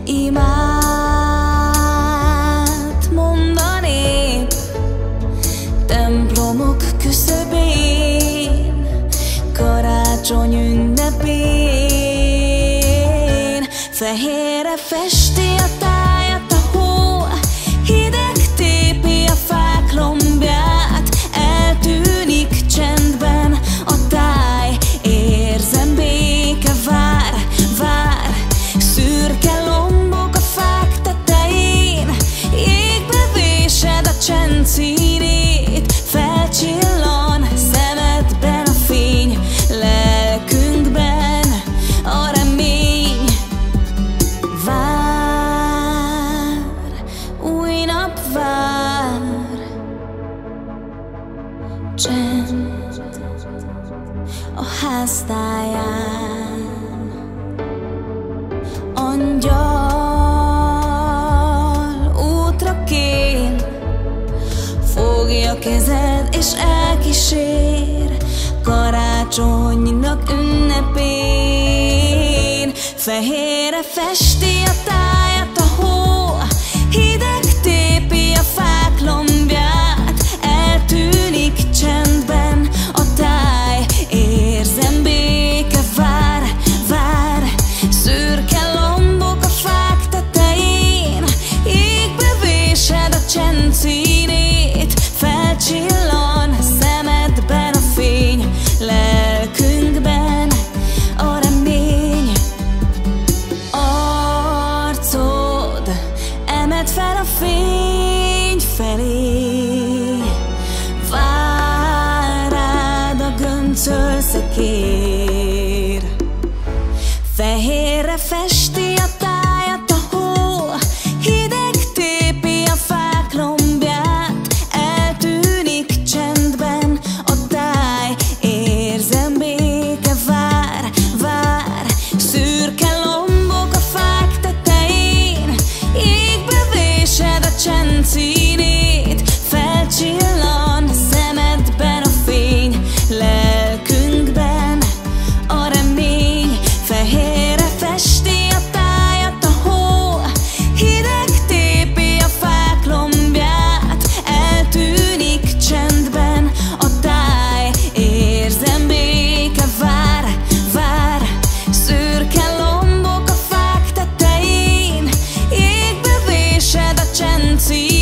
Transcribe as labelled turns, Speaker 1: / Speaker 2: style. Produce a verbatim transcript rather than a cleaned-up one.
Speaker 1: imát mondanék templomok küszöbén, karácsony ünnepén. Fehérre festi a tájat a hó, hideg tépi a fák lombját, eltűnik csendben a táj, érzem béke vár, vár. Szürke lombok a fák tetején, jégbe vésed a csend színét, felcsillan szemedben a fény, lelkünkben a remény. Vár, új nap vár, csend a háztáján. Angyal útra kér, fogja kezed és elkísér karácsonynak ünnepén. Fehérre festi a tájat a hó, hideg tépi a fák lombját, eltűnik csendben a táj, érzem béke vár, vár. Szürke lombok a fák tetején, jégbe vésed a csend színét, felcsillan szemedben a fény, lelkünkben a remény. Arcod emeld fel a fény felé, vár rád a göncölszekér. Fehérre festi a tájat a hó, hideg tépi a fák lombját, eltűnik csendben a táj, érzem béke vár, vár. Szürke lombok a fák tetején, jégbe vésed a csend színét, felcsillan szemedben a fény, lelkünkben a remény. Fehérre festi a tájat a hó, hideg tépi a fák lombját, eltűnik csendben a táj, érzem béke vár, vár. Szürke lombok a fák tetején, jégbe vésed a csend színét,